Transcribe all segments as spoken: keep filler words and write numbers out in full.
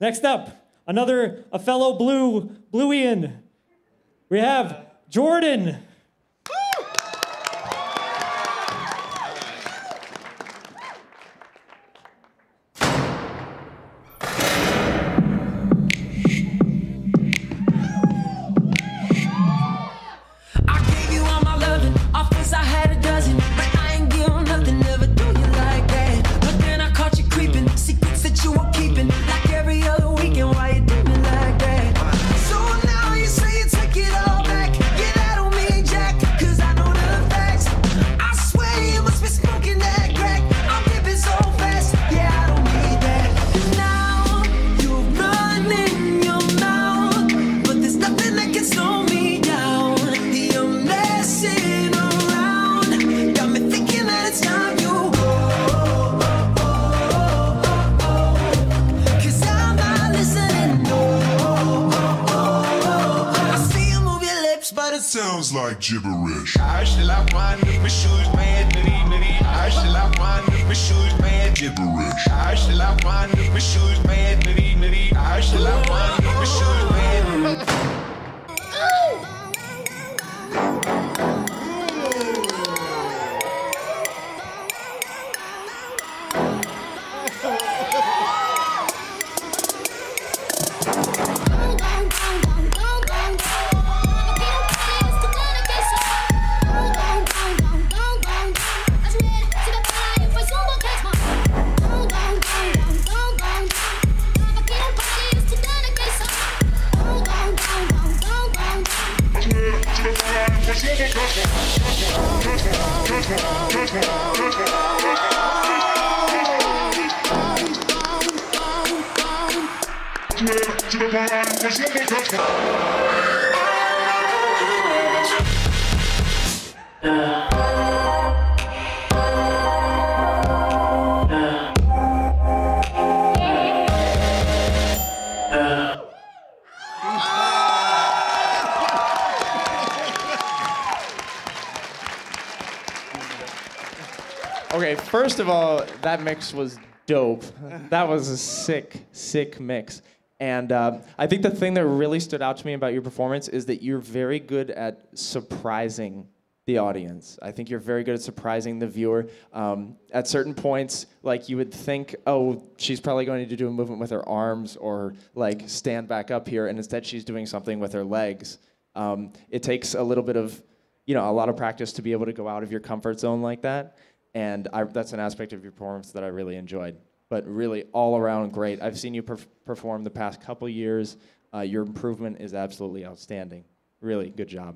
Next up, another, a fellow blue, Blueian. We have Jordan. Sounds like gibberish. I shall I find my shoes, man, nitty nitty. I shall I find my shoes, man, gibberish. I shall I find my shoes, man, nitty nitty. I shall I find my shoes, man. Okay, first of all, that mix was dope. That was a sick, sick mix. And uh, I think the thing that really stood out to me about your performance is that you're very good at surprising the audience. I think you're very good at surprising the viewer. Um, at certain points, like you would think, oh, she's probably going to do a movement with her arms or like stand back up here, and instead she's doing something with her legs. Um, it takes a little bit of, you know, a lot of practice to be able to go out of your comfort zone like that. And I, that's an aspect of your performance that I really enjoyed. But really, all around great. I've seen you perf perform the past couple years. Uh, your improvement is absolutely outstanding. Really, good job.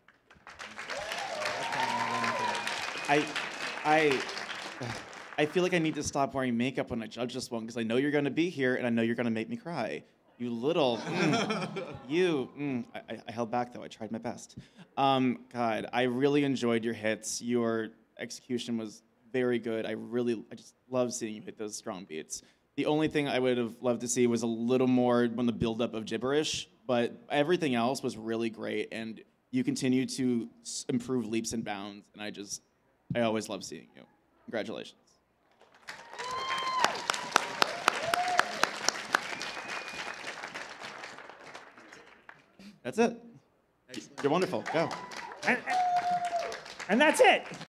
I, I, I feel like I need to stop wearing makeup when I judge this one because I know you're going to be here and I know you're going to make me cry. You little, mm, you. Mm, I, I held back though. I tried my best. Um, God, I really enjoyed your hits. Your execution was very good. I really, I just love seeing you hit those strong beats. The only thing I would have loved to see was a little more on the buildup of gibberish, but everything else was really great, and you continue to improve leaps and bounds, and I just, I always love seeing you. Congratulations. That's it. Excellent. You're wonderful. Go. And, and that's it.